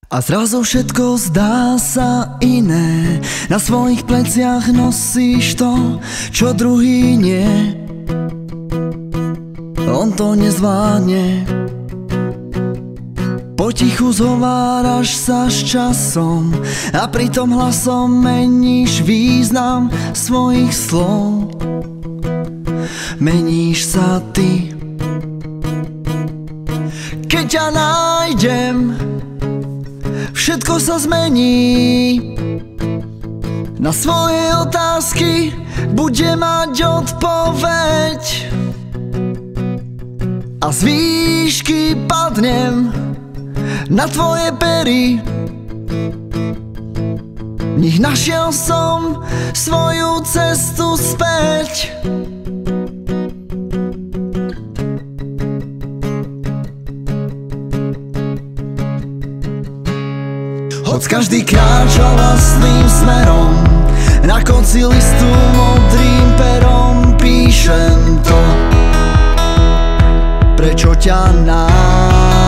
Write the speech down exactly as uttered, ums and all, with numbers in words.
A zrazu všetko zdá sa iné. Na svojich pleciach nosíš to, čo druhý nie. On to nezvládne. Potichu zhováraš sa s časom a pritom hlasom meníš význam svojich slov. Meníš sa ty. Keď ťa nájdem, všetko sa zmení. Na svoje otázky bude mať odpoveď. A z výšky padnem na tvoje pery. V nich našiel som svoju cestu späť. Hoď každý kráča vlastným smerom, na konci listu modrým perom píšem to, prečo ťa nájdem.